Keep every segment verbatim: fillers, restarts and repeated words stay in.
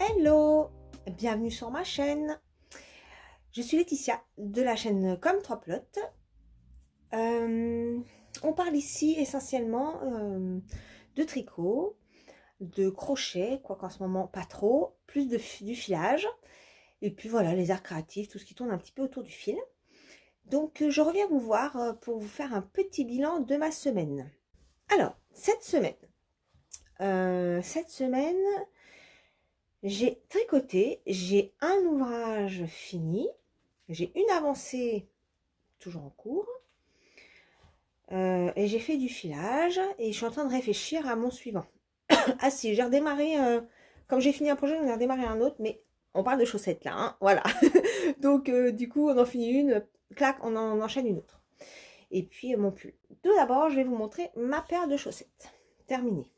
Hello, bienvenue sur ma chaîne. Je suis Laetitia de la chaîne Comme Trois Plots. Euh, on parle ici essentiellement euh, de tricot, de crochet, quoiqu'en ce moment pas trop, plus de du filage, et puis voilà, les arts créatifs, tout ce qui tourne un petit peu autour du fil. Donc je reviens vous voir pour vous faire un petit bilan de ma semaine. Alors, cette semaine, euh, cette semaine, j'ai tricoté, j'ai un ouvrage fini, j'ai une avancée toujours en cours, euh, et j'ai fait du filage, et je suis en train de réfléchir à mon suivant. Ah si, j'ai redémarré, euh, comme j'ai fini un projet, j'en ai redémarré un autre, mais on parle de chaussettes là, hein, voilà. Donc euh, du coup, on en finit une, clac, on en enchaîne une autre. Et puis euh, mon pull. Tout d'abord, je vais vous montrer ma paire de chaussettes, terminée.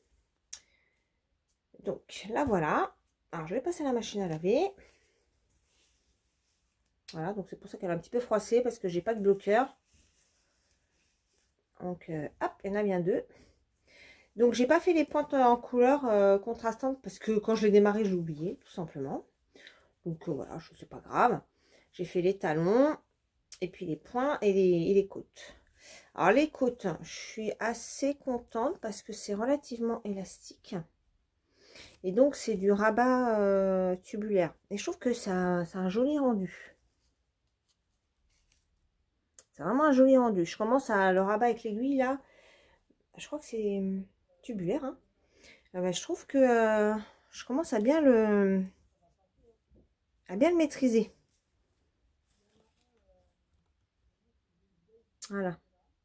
Donc là voilà. Alors, je vais passer à la machine à laver. Voilà, donc c'est pour ça qu'elle est un petit peu froissée, parce que j'ai pas de bloqueur. Donc, euh, hop, il y en a bien deux. Donc, j'ai pas fait les pointes en couleur euh, contrastante, parce que quand je l'ai démarré, j'ai oublié, tout simplement. Donc, euh, voilà, c'est pas grave. J'ai fait les talons, et puis les points et les, et les côtes. Alors, les côtes, je suis assez contente, parce que c'est relativement élastique. Et donc, c'est du rabat euh, tubulaire. Et je trouve que ça, ça a un joli rendu. C'est vraiment un joli rendu. Je commence à le rabat avec l'aiguille, là. Je crois que c'est tubulaire. Hein. Ah ben, je trouve que euh, je commence à bien le, à bien le maîtriser. Voilà.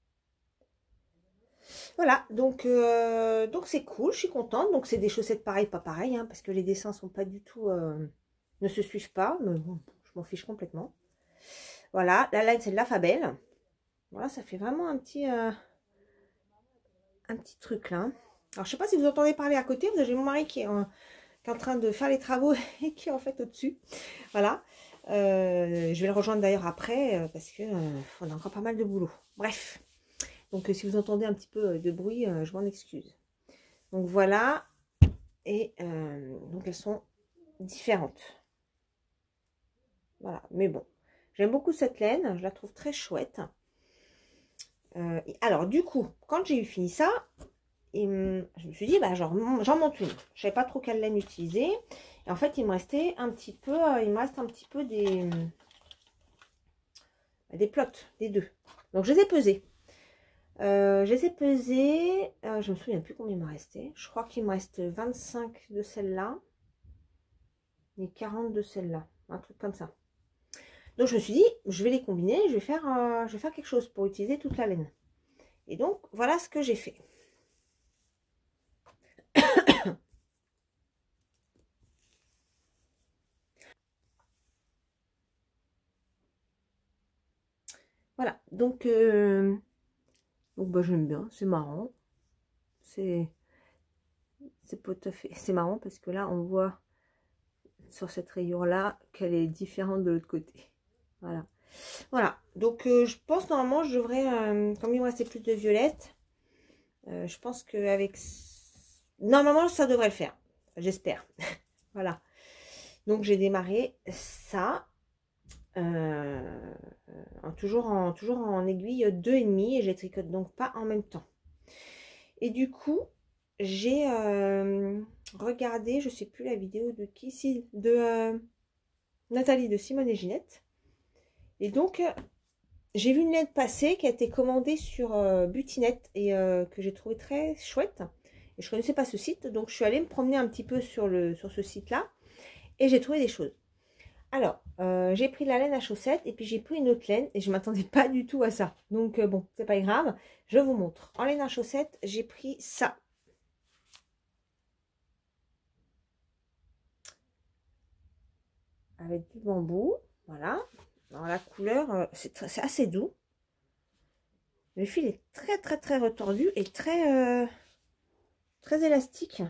Voilà, donc euh, donc c'est cool, je suis contente. Donc c'est des chaussettes pareilles, pas pareilles, hein, parce que les dessins sont pas du tout, euh, ne se suivent pas, mais bon, je m'en fiche complètement. Voilà, la laine c'est de la Fabel. Voilà, ça fait vraiment un petit, euh, un petit truc là. Alors je sais pas si vous entendez parler à côté, j'ai mon mari qui est, en, qui est en train de faire les travaux et qui est en fait au-dessus. Voilà, euh, je vais le rejoindre d'ailleurs après, euh, parce que euh, on a encore pas mal de boulot. Bref. Donc, euh, si vous entendez un petit peu de bruit, euh, je m'en excuse. Donc, voilà. Et euh, donc, elles sont différentes. Voilà. Mais bon, j'aime beaucoup cette laine. Je la trouve très chouette. Euh, alors, du coup, quand j'ai eu fini ça, et, je me suis dit, bah, j'en monte une. Je ne savais pas trop quelle laine utiliser. Et en fait, il me restait un petit peu, euh, il me reste un petit peu des, des plots, des deux. Donc, je les ai pesés. Euh, je les ai pesées, euh, je me souviens plus combien il me restait. Je crois qu'il me reste vingt-cinq de celle-là et quarante de celle-là, un truc comme ça. Donc je me suis dit, je vais les combiner, je vais faire, euh, je vais faire quelque chose pour utiliser toute la laine. Et donc voilà ce que j'ai fait. Voilà, donc, euh, donc bah, j'aime bien, c'est marrant. C'est c'est pas tout à fait, c'est marrant parce que là on voit sur cette rayure là qu'elle est différente de l'autre côté. Voilà. Voilà, donc euh, je pense normalement je devrais, euh, comme il me restait plus de violettes, euh, je pense qu'avec... Normalement ça devrait le faire, j'espère. Voilà, donc j'ai démarré ça, euh, en, toujours, en, toujours en aiguille deux et demi et je les tricote donc pas en même temps. Et du coup, j'ai euh, regardé, je sais plus la vidéo de qui, si, de euh, Nathalie de Simone et Ginette. Et donc... J'ai vu une lettre passer qui a été commandée sur euh, Butinette et euh, que j'ai trouvé très chouette. Et je connaissais pas ce site, donc je suis allée me promener un petit peu sur, le, sur ce site-là et j'ai trouvé des choses. Alors, euh, j'ai pris la laine à chaussettes et puis j'ai pris une autre laine et je m'attendais pas du tout à ça. Donc euh, bon, c'est pas grave, je vous montre. En laine à chaussettes, j'ai pris ça. Avec du bambou, voilà. Alors la couleur, euh, c'est assez doux. Le fil est très très très retordu et très euh, très élastique.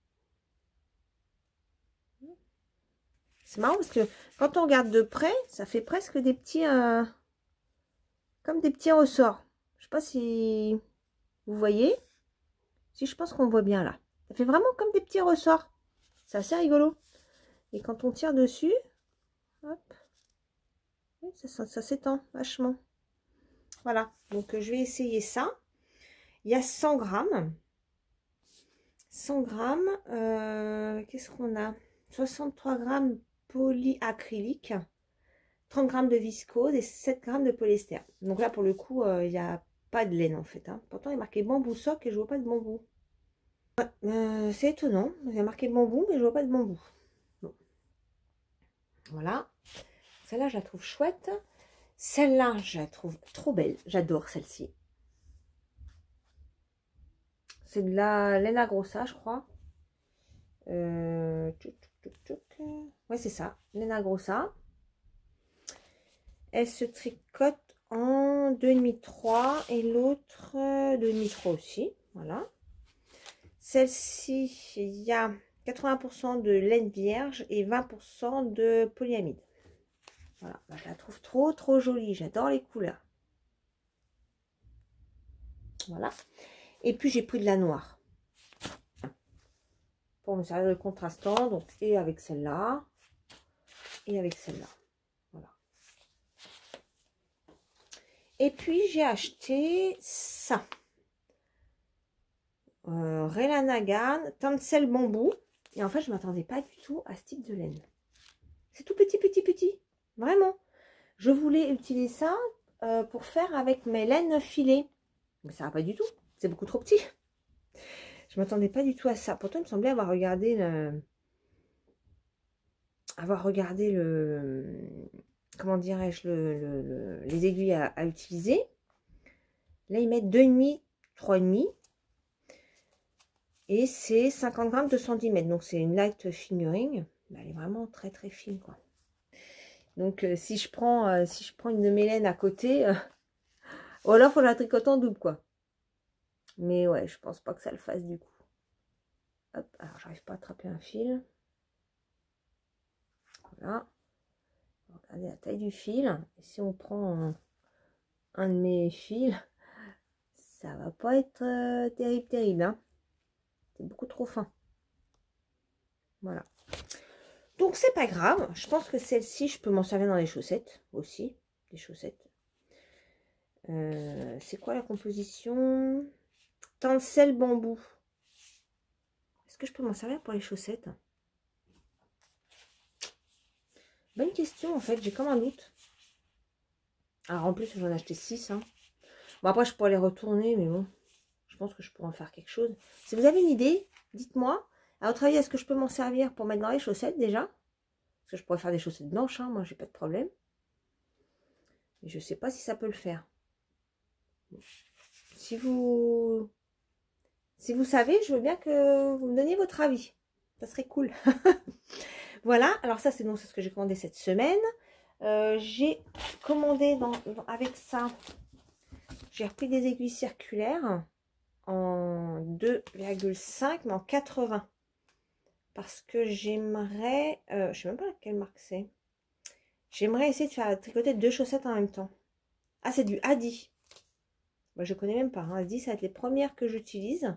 C'est marrant parce que quand on regarde de près, ça fait presque des petits euh, comme des petits ressorts. Je sais pas si vous voyez. Si, je pense qu'on voit bien là. Ça fait vraiment comme des petits ressorts. C'est assez rigolo. Et quand on tire dessus, hop, ça, ça, ça s'étend vachement. Voilà, donc je vais essayer ça. Il y a cent grammes. cent grammes. Euh, Qu'est-ce qu'on a? soixante-trois grammes polyacrylique, trente grammes de viscose et sept grammes de polyester. Donc là, pour le coup, euh, il n'y a pas de laine en fait. Hein. Pourtant, il est marqué bambou soc et je vois pas de bambou. Ouais, euh, c'est étonnant. Il y a marqué bambou, mais je vois pas de bambou. Bon. Voilà. Celle-là, je la trouve chouette. Celle-là, je la trouve trop belle. J'adore celle-ci. C'est de la laine à grossa, je crois. Euh... Ouais, c'est ça. Laine à grossa. Elle se tricote en deux virgule cinq trois et l'autre deux virgule cinq trois aussi. Voilà. Celle-ci, il y a quatre-vingts pour cent de laine vierge et vingt pour cent de polyamide. Voilà, je la trouve trop trop jolie. J'adore les couleurs. Voilà. Et puis j'ai pris de la noire pour me servir de contrastant. Donc et avec celle-là et avec celle-là. Voilà. Et puis j'ai acheté ça. Euh, Rela Nagan, Tencel bambou. Et en fait, je ne m'attendais pas du tout à ce type de laine. C'est tout petit, petit, petit. Vraiment. Je voulais utiliser ça euh, pour faire avec mes laines filées. Mais ça va pas du tout. C'est beaucoup trop petit. Je ne m'attendais pas du tout à ça. Pourtant, il me semblait avoir regardé le... avoir regardé le... Comment dirais-je le, le, le... les aiguilles à, à utiliser. Là, ils mettent deux virgule cinq, trois virgule cinq. Et c'est cinquante grammes de cent dix mètres. Donc, c'est une light fingering. Elle est vraiment très, très fine, quoi. Donc, euh, si je prends euh, si je prends une de mes laines à côté, euh, ou alors, il faut la tricoter en double, quoi. Mais ouais, je pense pas que ça le fasse, du coup. Hop, alors, j'arrive pas à attraper un fil. Voilà. Regardez la taille du fil. Et si on prend un, un de mes fils, ça va pas être euh, terrible, terrible, hein. C'est beaucoup trop fin. Voilà. Donc, c'est pas grave. Je pense que celle-ci, je peux m'en servir dans les chaussettes aussi. Des chaussettes. Euh, c'est quoi la composition? Tencel bambou. Est-ce que je peux m'en servir pour les chaussettes? Bonne question, en fait. J'ai comme un doute. Alors, en plus, j'en ai acheté six. Hein. Bon, après, je pourrais les retourner, mais bon. Je pense que je pourrais en faire quelque chose. Si vous avez une idée, dites-moi. À votre avis, est-ce que je peux m'en servir pour mettre dans les chaussettes déjà? Parce que je pourrais faire des chaussettes blanches, hein, moi j'ai pas de problème. Mais je sais pas si ça peut le faire. Si vous... Si vous savez, je veux bien que vous me donniez votre avis. Ça serait cool. Voilà, alors ça c'est donc ce que j'ai commandé cette semaine. Euh, j'ai commandé dans, dans, avec ça, j'ai repris des aiguilles circulaires en deux virgule cinq mais en quatre-vingts. Parce que j'aimerais, euh, je sais même pas quelle marque c'est. J'aimerais essayer de faire tricoter deux chaussettes en même temps. Ah, c'est du Adi. Bah, je connais même pas. Hein. Adi, ça va être les premières que j'utilise.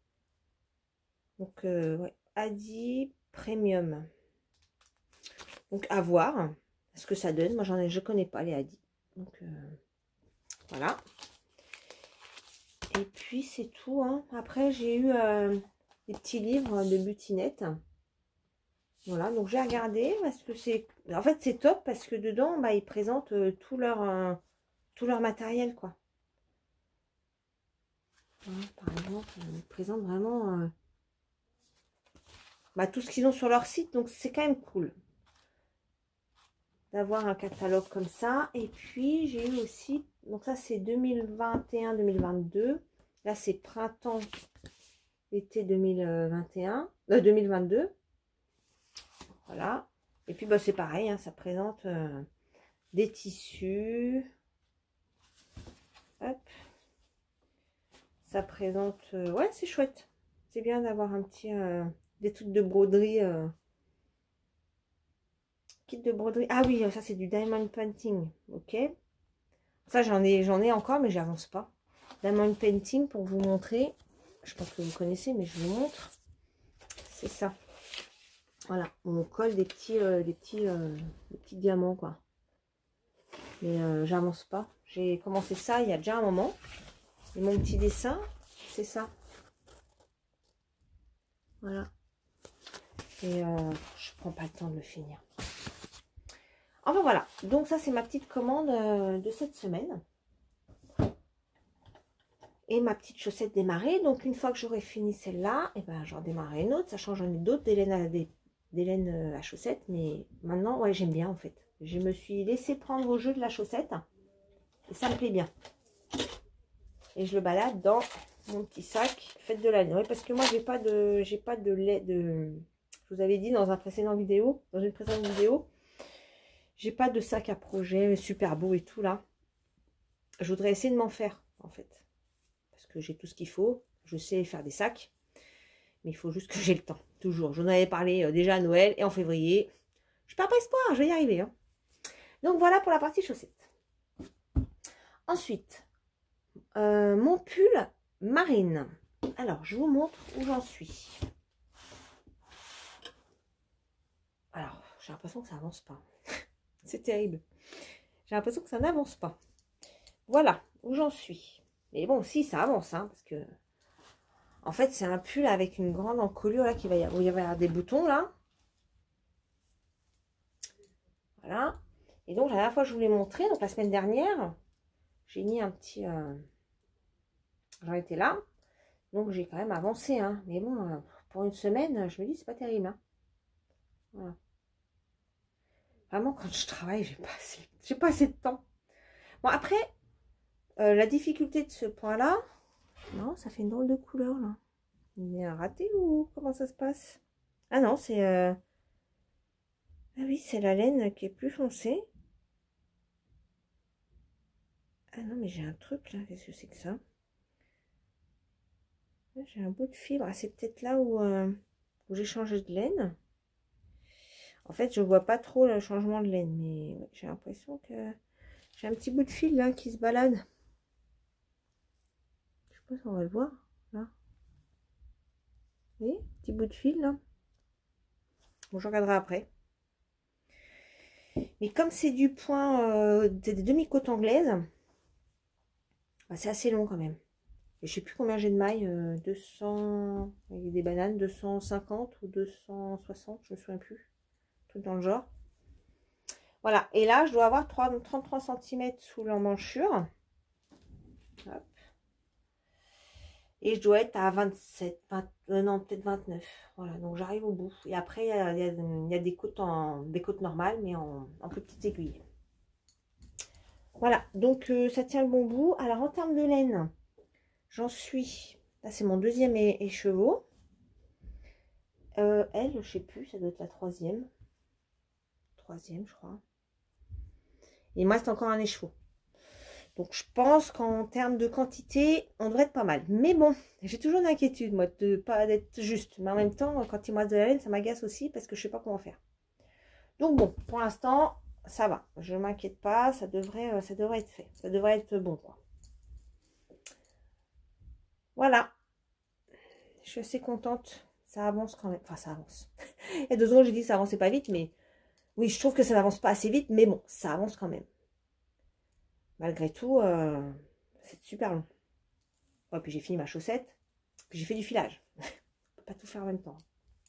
Donc, euh, ouais, Adi Premium. Donc, à voir ce que ça donne. Moi, j'en ai, je connais pas les Adi. Donc, euh, voilà. Et puis, c'est tout. Hein. Après, j'ai eu euh, des petits livres de butinettes. Voilà, donc j'ai regardé parce que c'est... En fait, c'est top parce que dedans, bah, ils présentent euh, tout, leur, euh, tout leur matériel, quoi. Voilà, par exemple, ils présentent vraiment euh, bah, tout ce qu'ils ont sur leur site. Donc, c'est quand même cool d'avoir un catalogue comme ça. Et puis, j'ai eu aussi... Donc, ça, c'est deux mille vingt et un deux mille vingt-deux. Là, c'est printemps, été deux mille vingt et un, euh, deux mille vingt-deux. Voilà. Et puis, bah, c'est pareil, hein, ça présente euh, des tissus. Hop. Ça présente... Euh, ouais, c'est chouette. C'est bien d'avoir un petit... Euh, des trucs de broderie. Euh, kit de broderie. Ah oui, ça, c'est du diamond painting. Ok. Ça, j'en ai, j'en ai encore, mais j'avance pas. Diamond painting, pour vous montrer. Je pense que vous connaissez, mais je vous montre. C'est ça. Voilà, on colle des petits, euh, des petits, euh, des petits diamants, quoi. Mais euh, j'avance pas. J'ai commencé ça il y a déjà un moment. Et mon petit dessin, c'est ça. Voilà. Et euh, je prends pas le temps de le finir. Enfin voilà. Donc ça, c'est ma petite commande euh, de cette semaine. Et ma petite chaussette démarrée. Donc une fois que j'aurai fini celle-là, et ben j'en démarrerai une autre. Sachant que j'en ai d'autres des laines à, des, des laines à chaussettes. Mais maintenant, ouais, j'aime bien en fait. Je me suis laissé prendre au jeu de la chaussette. Et ça me plaît bien. Et je le balade dans mon petit sac fait de laine. Oui, parce que moi, j'ai pas de, j'ai pas de lait de. Je vous avais dit dans un précédent vidéo, dans une précédente vidéo, j'ai pas de sac à projet super beau et tout là. Je voudrais essayer de m'en faire en fait, parce que j'ai tout ce qu'il faut. Je sais faire des sacs, mais il faut juste que j'ai le temps. Toujours. J'en avais parlé euh, déjà à Noël et en février. Je perds pas espoir, je vais y arriver. Hein. Donc voilà pour la partie chaussettes. Ensuite. Euh, mon pull marine. Alors, je vous montre où j'en suis. Alors, j'ai l'impression que ça avance pas. C'est terrible. J'ai l'impression que ça n'avance pas. Voilà où j'en suis. Mais bon, si, ça avance, hein, parce que en fait, c'est un pull avec une grande encolure là qui va y avoir, où il va y avoir des boutons là. Voilà. Et donc, la dernière fois, je vous l'ai montré, donc la semaine dernière, j'ai mis un petit. Euh... J'en étais là. Donc, j'ai quand même avancé. Hein. Mais bon, euh, pour une semaine, je me dis, c'est pas terrible. Hein. Voilà. Vraiment, quand je travaille, j'ai pas assez, j'ai pas assez de temps. Bon, après, euh, la difficulté de ce point-là, non, ça fait une drôle de couleur, là. Il y a un raté ou comment ça se passe? Ah non, c'est... Euh... Ah oui, c'est la laine qui est plus foncée. Ah non, mais j'ai un truc, là. Qu'est-ce que c'est que ça? J'ai un bout de fibre. Ah, c'est peut-être là où, euh, où j'ai changé de laine. En fait, je vois pas trop le changement de laine, mais ouais, j'ai l'impression que j'ai un petit bout de fil, là, qui se balade. Je sais pas si on va le voir, là. Vous voyez, petit bout de fil, là. Bon, je regarderai après. Mais comme c'est du point, euh, des demi-côtes anglaises, bah, c'est assez long quand même. Et je sais plus combien j'ai de mailles, euh, deux cents, il y a des bananes, deux cent cinquante ou deux cent soixante, je me souviens plus. Tout dans le genre. Voilà, et là, je dois avoir trente-trois centimètres sous l'emmanchure. Hop. Et je dois être à vingt-sept, vingt, euh, non, peut-être vingt-neuf. Voilà, donc j'arrive au bout. Et après, il y a, il y a, il y a des, côtes en, des côtes normales, mais en, en plus petites aiguilles. Voilà, donc euh, ça tient le bon bout. Alors, en termes de laine, j'en suis... Là, c'est mon deuxième é écheveau. Euh, elle, je sais plus, ça doit être la troisième. Troisième, je crois. Et moi, c'est encore un écheveau. Donc, je pense qu'en termes de quantité, on devrait être pas mal. Mais bon, j'ai toujours l'inquiétude, moi, de pas d'être juste. Mais en même temps, quand il me reste de la laine, ça m'agace aussi parce que je sais pas comment faire. Donc, bon, pour l'instant, ça va. Je ne m'inquiète pas. Ça devrait, ça devrait être fait. Ça devrait être bon, quoi. Voilà. Je suis assez contente. Ça avance quand même. Enfin, ça avance. Il y a deux secondes, j'ai dit que ça avançait pas vite, mais oui, je trouve que ça n'avance pas assez vite, mais bon, ça avance quand même. Malgré tout, euh, c'est super long. Ouais, puis j'ai fini ma chaussette, puis j'ai fait du filage. On peut pas tout faire en même temps.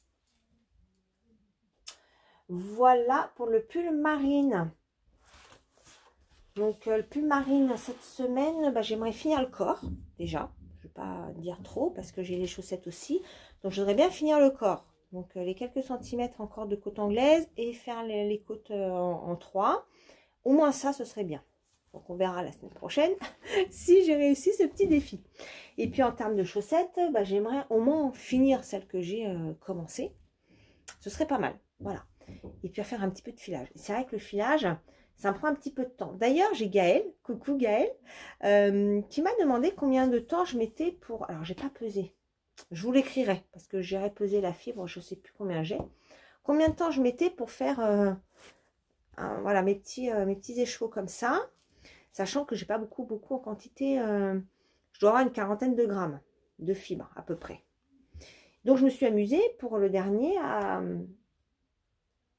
Voilà pour le pull marine. Donc, euh, le pull marine, cette semaine, bah, j'aimerais finir le corps, déjà. Je ne vais pas dire trop, parce que j'ai les chaussettes aussi. Donc, je voudrais bien finir le corps. Donc, euh, les quelques centimètres encore de côte anglaise et faire les, les côtes euh, en, en trois. Au moins ça, ce serait bien. Donc, on verra la semaine prochaine si j'ai réussi ce petit défi. Et puis, en termes de chaussettes, bah, j'aimerais au moins finir celle que j'ai euh, commencé. Ce serait pas mal. Voilà. Et puis, faire un petit peu de filage. C'est vrai que le filage, ça me prend un petit peu de temps. D'ailleurs, j'ai Gaëlle, coucou Gaëlle, euh, qui m'a demandé combien de temps je mettais pour... Alors, j'ai pas pesé. Je vous l'écrirai parce que j'irai peser la fibre. Je sais plus combien j'ai. Combien de temps je mettais pour faire... Euh, un, voilà, mes petits, euh, mes petits écheveaux comme ça. Sachant que j'ai pas beaucoup, beaucoup en quantité. Euh, je dois avoir une quarantaine de grammes de fibres à peu près. Donc, je me suis amusée pour le dernier à,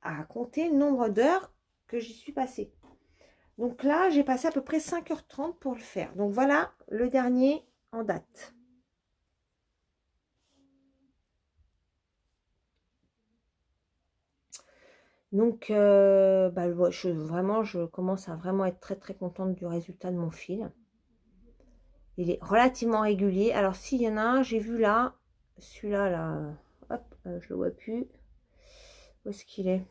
à compter le nombre d'heures que j'y suis passée. Donc là, j'ai passé à peu près cinq heures trente pour le faire. Donc voilà le dernier en date. Donc, euh, bah, je, vraiment, je commence à vraiment être très très contente du résultat de mon fil. Il est relativement régulier. Alors, s'il y en a un, j'ai vu là, celui-là, là, hop, euh, je le vois plus. Où est-ce qu'il est?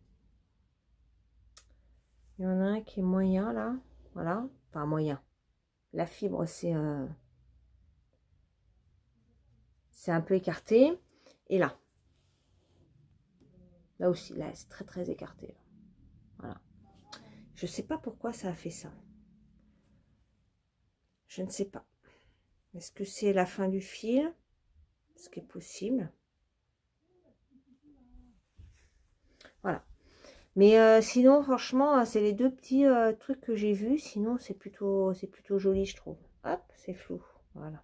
Il y en a un qui est moyen là, voilà, enfin moyen. La fibre, c'est euh, c'est un peu écarté. Et là, là aussi, là, c'est très très écarté. Là. Voilà. Je sais pas pourquoi ça a fait ça. Je ne sais pas. Est-ce que c'est la fin du fil? Ce qui est possible. Voilà. Mais euh, sinon, franchement, c'est les deux petits euh, trucs que j'ai vus. Sinon, c'est plutôt, c'est plutôt joli, je trouve. Hop, c'est flou. Voilà.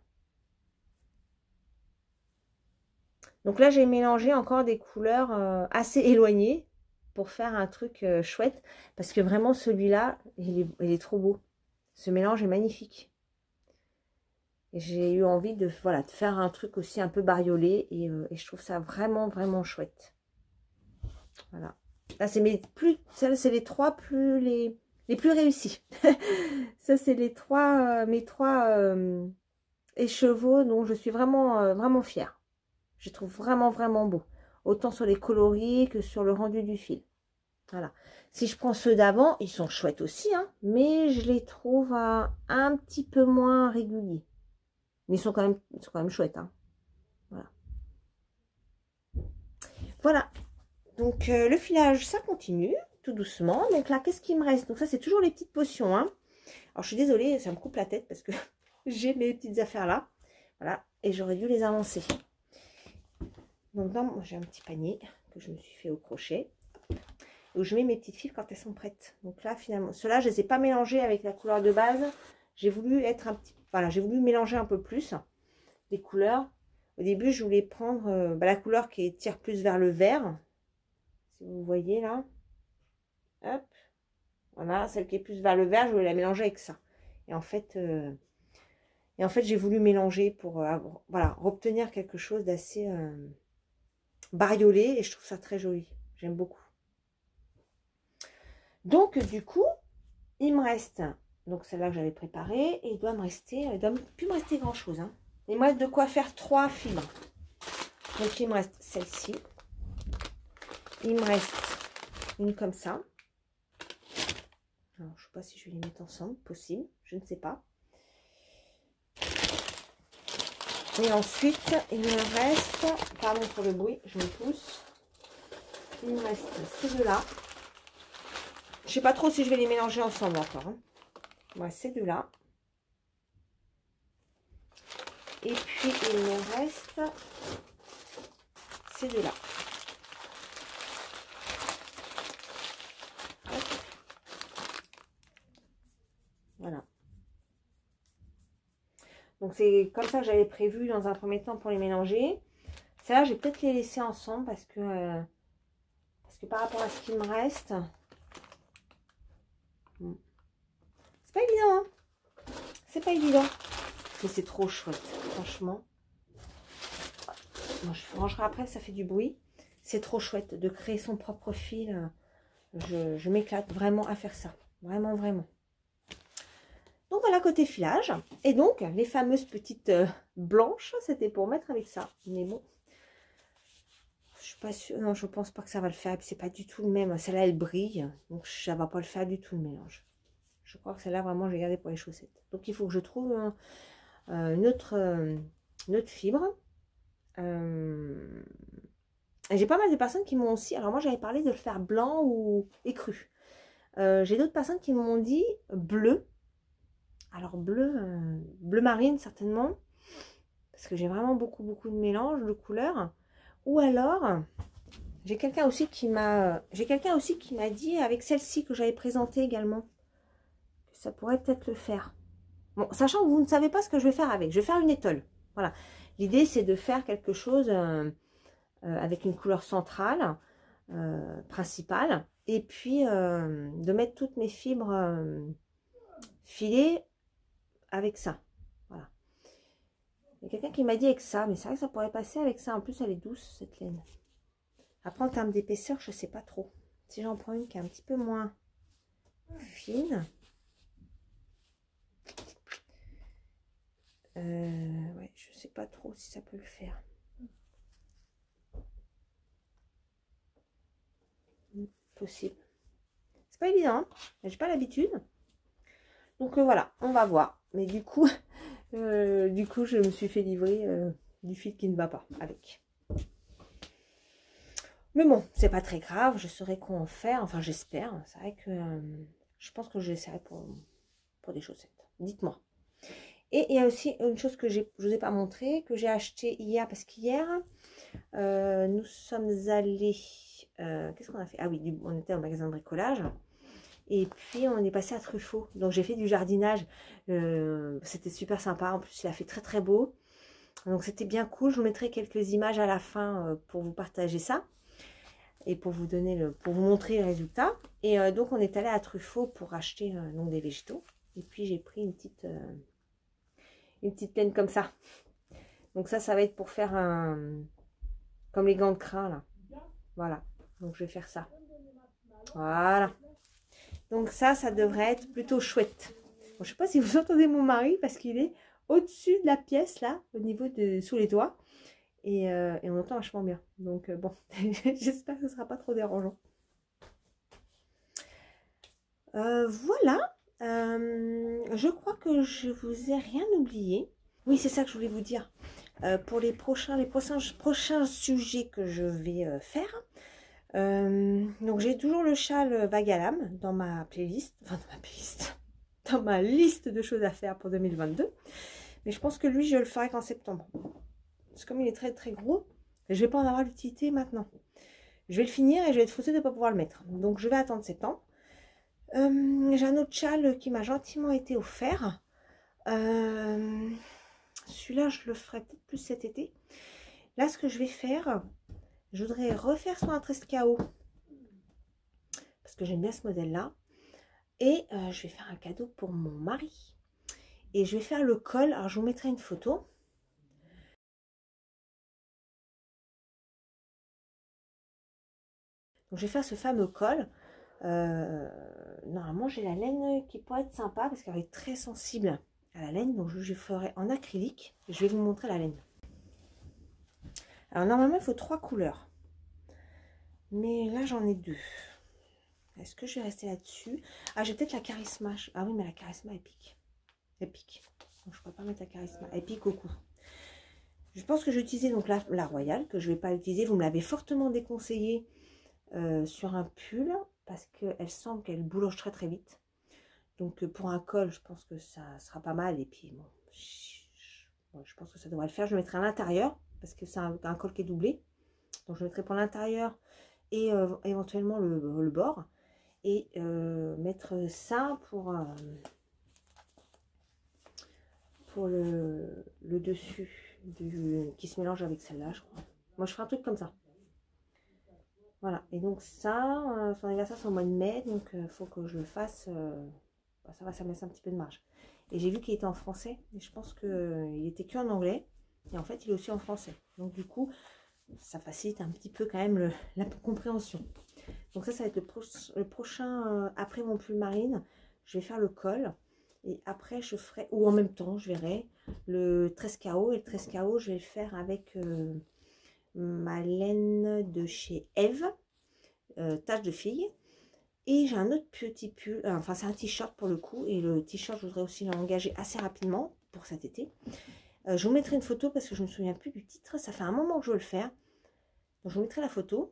Donc là, j'ai mélangé encore des couleurs euh, assez éloignées pour faire un truc euh, chouette. Parce que vraiment, celui-là, il est, il est trop beau. Ce mélange est magnifique. Et j'ai eu envie de, voilà, de faire un truc aussi un peu bariolé. Et, euh, et je trouve ça vraiment, vraiment chouette. Voilà. Là, c'est mes plus, ça, c'est les trois plus, les, les plus réussis. Ça, c'est les trois, euh, mes trois euh, écheveaux dont je suis vraiment, euh, vraiment fière. Je trouve vraiment, vraiment beau. Autant sur les coloris que sur le rendu du fil. Voilà. Si je prends ceux d'avant, ils sont chouettes aussi, hein, mais je les trouve un, un petit peu moins réguliers. Mais ils sont quand même, ils sont quand même chouettes. Hein. Voilà. Voilà. Donc, euh, le filage, ça continue, tout doucement. Donc là, qu'est-ce qu'il me reste? Donc ça, c'est toujours les petites potions. Hein. Alors, je suis désolée, ça me coupe la tête parce que j'ai mes petites affaires là. Voilà. Et j'aurais dû les avancer. Donc, dans, j'ai un petit panier que je me suis fait au crochet. Où je mets mes petites fils quand elles sont prêtes. Donc là, finalement, ceux-là, je ne les ai pas mélangés avec la couleur de base. J'ai voulu être un petit... Voilà, j'ai voulu mélanger un peu plus les couleurs. Au début, je voulais prendre euh, bah, la couleur qui tire plus vers le vert. Si vous voyez là. Hop. Voilà, celle qui est plus vers le vert, je voulais la mélanger avec ça. Et en fait, euh, et en fait j'ai voulu mélanger pour euh, voilà, obtenir quelque chose d'assez euh, bariolé. Et je trouve ça très joli. J'aime beaucoup. Donc, du coup, il me reste, donc celle-là que j'avais préparée, et il doit me rester, il doit plus me rester grand-chose. Hein. Il me reste de quoi faire trois fibres. Donc, il me reste celle-ci. Il me reste une comme ça. Alors, je ne sais pas si je vais les mettre ensemble, possible, je ne sais pas. Et ensuite, il me reste, pardon pour le bruit, je me pousse. Il me reste ces deux-là. Je ne sais pas trop si je vais les mélanger ensemble encore. Hein. Voilà, ces deux-là. Et puis, il me reste ces deux-là. Voilà. Donc, c'est comme ça que j'avais prévu dans un premier temps pour les mélanger. Celles-là, je vais peut-être les laisser ensemble parce que, euh, parce que par rapport à ce qu'il me reste... C'est pas évident, hein. C'est pas évident. Mais c'est trop chouette, franchement. Moi, je rangerai après, ça fait du bruit. C'est trop chouette de créer son propre fil. Je, je m'éclate vraiment à faire ça. Vraiment, vraiment. Donc, voilà, côté filage. Et donc, les fameuses petites euh, blanches, c'était pour mettre avec ça. Mais bon, je suis pas sûre. Non, je pense pas que ça va le faire. C'est pas du tout le même. Celle-là, elle brille. Donc, ça va pas le faire du tout, le mélange. Je crois que celle-là, vraiment, je vais garder pour les chaussettes. Donc, il faut que je trouve euh, une, autre, euh, une autre fibre. Euh... J'ai pas mal de personnes qui m'ont aussi... Alors, moi, j'avais parlé de le faire blanc ou écru. Euh, J'ai d'autres personnes qui m'ont dit bleu. Alors, bleu, euh, bleu marine, certainement. Parce que j'ai vraiment beaucoup, beaucoup de mélange de couleurs. Ou alors, j'ai quelqu'un aussi qui m'a... J'ai quelqu'un aussi qui m'a dit, avec celle-ci que j'avais présentée également, ça pourrait peut-être le faire. Bon, sachant que vous ne savez pas ce que je vais faire avec. Je vais faire une étole. Voilà. L'idée, c'est de faire quelque chose euh, euh, avec une couleur centrale. euh, principale. Et puis euh, de mettre toutes mes fibres euh, filées avec ça. Voilà. Il y a quelqu'un qui m'a dit avec ça, mais c'est vrai que ça pourrait passer avec ça. En plus, elle est douce, cette laine. Après, en termes d'épaisseur, je sais pas trop. Si j'en prends une qui est un petit peu moins fine. Euh, ouais, je sais pas trop si ça peut le faire. Possible. C'est pas évident, hein, j'ai pas l'habitude. Donc euh, voilà, on va voir. Mais du coup, euh, du coup, je me suis fait livrer euh, du fil qui ne va pas avec. Mais bon, c'est pas très grave, je saurai quoi en faire. Enfin, j'espère. C'est vrai que euh, je pense que j'essaierai pour, pour des chaussettes. Dites-moi. Et il y a aussi une chose que je ne vous ai pas montré, que j'ai acheté hier, parce qu'hier, euh, nous sommes allés... Euh, Qu'est-ce qu'on a fait? Ah oui, du, on était au magasin de bricolage. Et puis, on est passé à Truffaut. Donc, j'ai fait du jardinage. Euh, C'était super sympa. En plus, il a fait très, très beau. Donc, c'était bien cool. Je vous mettrai quelques images à la fin euh, pour vous partager ça. Et pour vous donner le, pour vous montrer le résultat. Et euh, donc, on est allé à Truffaut pour acheter euh, donc des végétaux. Et puis, j'ai pris une petite... Euh, une petite laine comme ça. Donc ça, ça va être pour faire un... comme les gants de crin, là. Voilà. Donc je vais faire ça. Voilà. Donc ça, ça devrait être plutôt chouette. Bon, je sais pas si vous entendez mon mari, parce qu'il est au-dessus de la pièce, là, au niveau de... sous les doigts. Et, euh, et on entend vachement bien. Donc euh, bon, j'espère que ce sera pas trop dérangeant. Euh, voilà. Euh, je crois que je vous ai rien oublié. Oui, c'est ça que je voulais vous dire. Euh, pour les prochains, les prochains, prochains sujets que je vais euh, faire. Euh, donc, j'ai toujours le châle vague à l'âme dans ma playlist. Enfin, dans ma playlist. Dans ma liste de choses à faire pour deux mille vingt-deux. Mais je pense que lui, je le ferai qu'en septembre. Parce que comme il est très très gros, je ne vais pas en avoir l'utilité maintenant. Je vais le finir et je vais être frustrée de ne pas pouvoir le mettre. Donc, je vais attendre septembre. Euh, j'ai un autre châle qui m'a gentiment été offert. Euh, Celui-là, je le ferai peut-être plus cet été. Là, ce que je vais faire, je voudrais refaire sur un Trescao. Parce que j'aime bien ce modèle-là. Et euh, je vais faire un cadeau pour mon mari. Et je vais faire le col. Alors, je vous mettrai une photo. Donc, je vais faire ce fameux col. Euh, normalement, j'ai la laine qui pourrait être sympa parce qu'elle est très sensible à la laine. Donc, je le ferai en acrylique. Je vais vous montrer la laine. Alors, normalement, il faut trois couleurs. Mais là, j'en ai deux. Est-ce que je vais rester là-dessus? Ah, j'ai peut-être la charisma. Ah oui, mais la charisma, elle pique. Elle pique. Donc, je ne pourrais pas mettre la charisma. Elle pique au cou. Je pense que je vais utiliser donc la, la royale, que je ne vais pas utiliser. Vous me l'avez fortement déconseillé euh, sur un pull, parce qu'elle semble qu'elle bouloche très très vite. Donc, pour un col, je pense que ça sera pas mal. Et puis, bon, je, je pense que ça devrait le faire. Je le mettrai à l'intérieur, parce que c'est un, un col qui est doublé. Donc, je le mettrai pour l'intérieur et euh, éventuellement le, le bord. Et euh, mettre ça pour, euh, pour le, le dessus du, qui se mélange avec celle-là, je crois. Moi, je ferai un truc comme ça. Voilà. Et donc ça, euh, son anniversaire, c'est au mois de mai. Donc, il euh, faut que je le fasse. Euh, bah, ça va, ça me laisse un petit peu de marge. Et j'ai vu qu'il était en français. Et je pense qu'il euh, était que en anglais. Et en fait, il est aussi en français. Donc, du coup, ça facilite un petit peu quand même le, la compréhension. Donc ça, ça va être le, pro le prochain, euh, après mon pull marine, je vais faire le col. Et après, je ferai, ou en même temps, je verrai le Trescao. Et le Trescao, je vais le faire avec euh, ma laine de chez Eve, euh, tache de fille. Et j'ai un autre petit pull, euh, enfin c'est un t-shirt pour le coup. Et le t-shirt, je voudrais aussi l'engager assez rapidement pour cet été. Euh, je vous mettrai une photo parce que je ne me souviens plus du titre. Ça fait un moment que je veux le faire. Donc je vous mettrai la photo.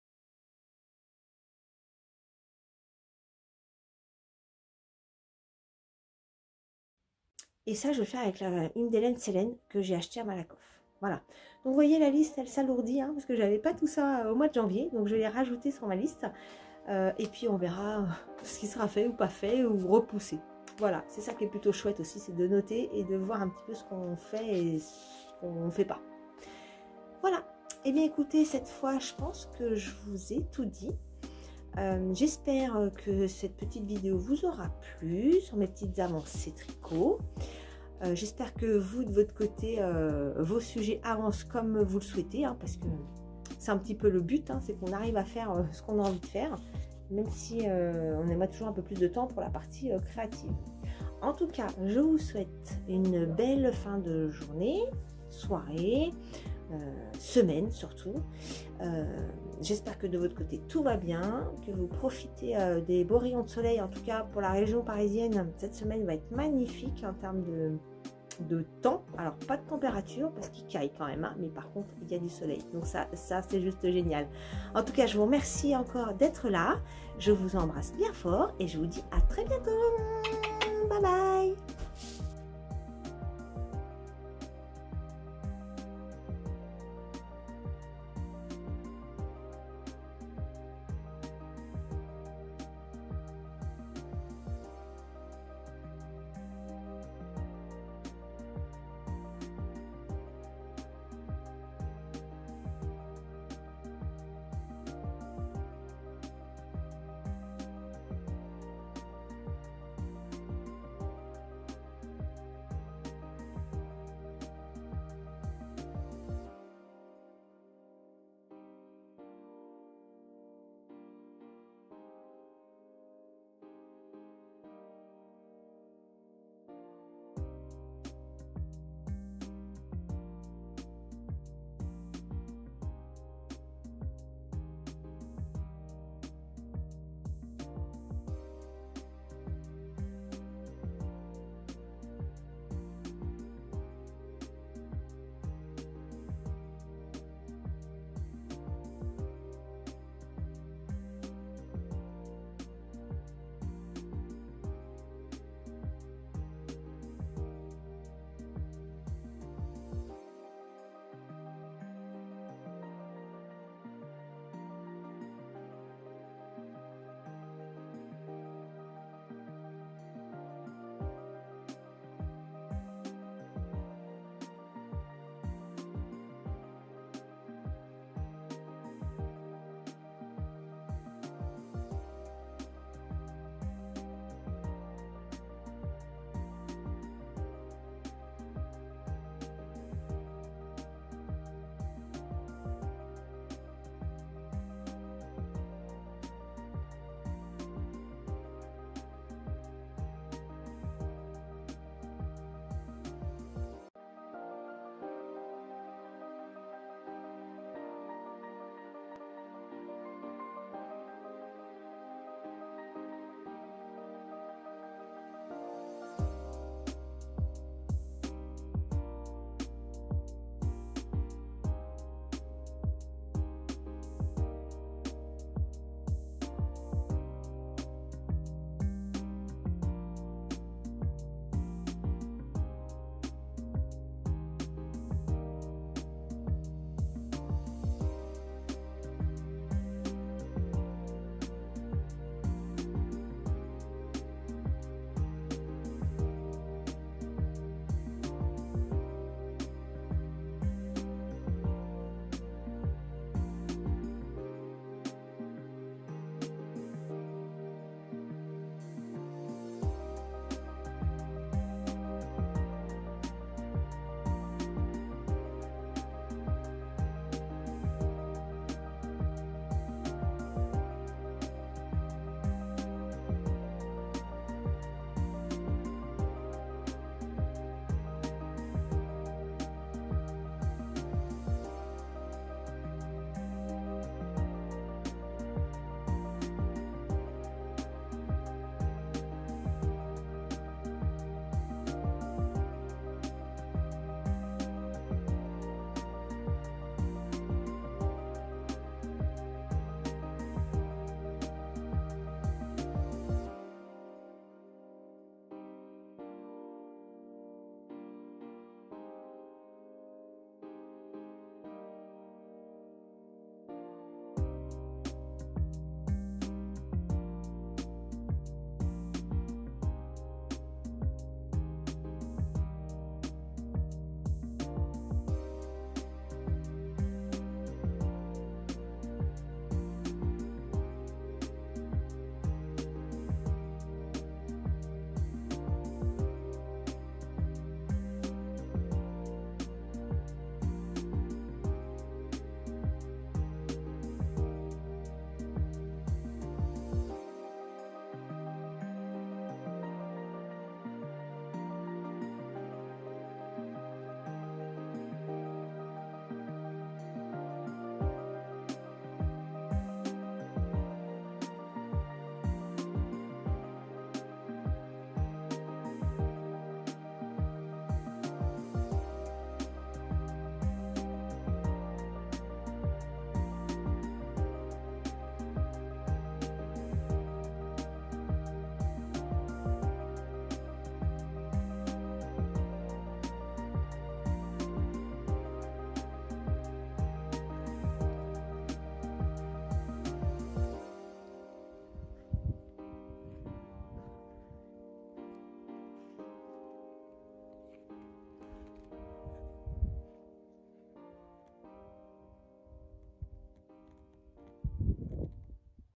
Et ça, je vais le faire avec la, une des laines Célène que j'ai acheté à Malakoff. Voilà. Donc, vous voyez, la liste, elle s'alourdit, hein, parce que j'avais pas tout ça au mois de janvier. Donc, je vais les rajouter sur ma liste. Euh, et puis, on verra ce qui sera fait ou pas fait ou repoussé. Voilà, c'est ça qui est plutôt chouette aussi, c'est de noter et de voir un petit peu ce qu'on fait et ce qu'on ne fait pas. Voilà. Eh bien écoutez, cette fois je pense que je vous ai tout dit. Euh, j'espère que cette petite vidéo vous aura plu sur mes petites avancées tricot. Euh, j'espère que vous de votre côté euh, vos sujets avancent comme vous le souhaitez, hein, parce que c'est un petit peu le but, hein, c'est qu'on arrive à faire euh, ce qu'on a envie de faire, même si euh, on aimerait toujours un peu plus de temps pour la partie euh, créative. En tout cas, je vous souhaite une belle fin de journée, soirée, euh, semaine surtout. Euh, J'espère que de votre côté tout va bien, que vous profitez euh, des beaux rayons de soleil. En tout cas, pour la région parisienne, cette semaine va être magnifique en termes de, de temps. Alors, pas de température parce qu'il caille quand même, hein, mais par contre, il y a du soleil. Donc ça, ça c'est juste génial. En tout cas, je vous remercie encore d'être là. Je vous embrasse bien fort et je vous dis à très bientôt. Bye bye.